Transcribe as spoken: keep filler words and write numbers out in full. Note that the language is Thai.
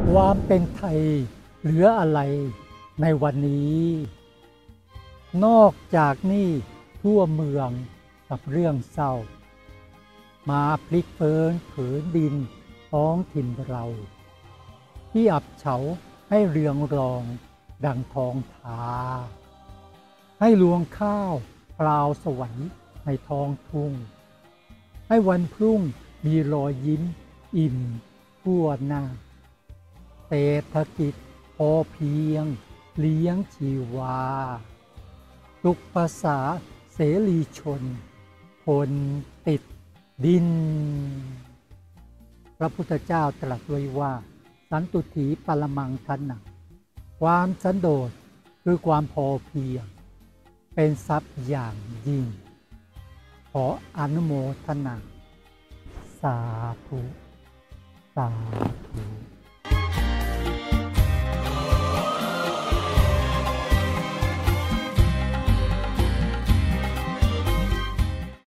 ความเป็นไทยเหลืออะไรในวันนี้ นอกจากนี่ทั่วเมืองกับเรื่องเศร้า มาพลิกเฟินผืนดินท้องถิ่นเรา ที่อับเฉาให้เรืองรองดังทองทา ให้รวงข้าวพราวสวรรค์ในท้องทุ่ง ให้วันพรุ่งมีรอยยิ้มอิ่มทั่วหน้าเศรษฐกิจพอเพียงเลี้ยงชีวาสุขภาษาเสรีชนคนติดดิน พระพุทธเจ้าตรัสไว้ว่าสันตุถีปรมังทนะความสันโดษคือความพอเพียงเป็นทรัพย์อย่างยิ่ง ขออนุโมทนาสาธุสาธุ